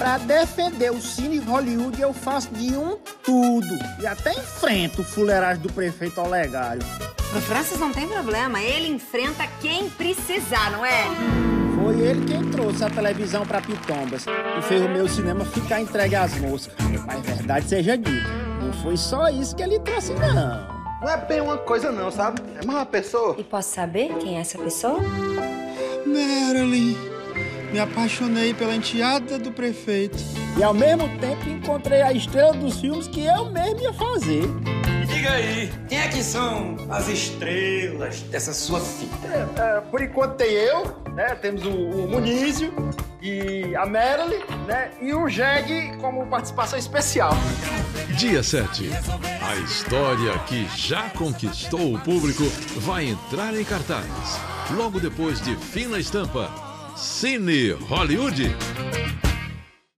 Pra defender o Cine Hollywood, eu faço de tudo. E até enfrento o fuleiragem do prefeito Olegário. O Francis não tem problema, ele enfrenta quem precisar, não é? Foi ele quem trouxe a televisão pra Pitombas e fez o meu cinema ficar entregue às moscas. Mas verdade seja dita, não foi só isso que ele trouxe, não. Não é bem uma coisa não, sabe? É mais uma pessoa. E posso saber quem é essa pessoa? Marilyn, me apaixonei pela enteada do prefeito. E ao mesmo tempo encontrei a estrela dos filmes que eu mesmo ia fazer. Diga aí, quem é que são as estrelas dessa sua fita? Por enquanto tem eu, né? Temos o Munísio e a Marilyn, né? E o Jeg como participação especial. Dia 7. A história que já conquistou o público vai entrar em cartaz. Logo depois de Fina Estampa, Cine Hollywood.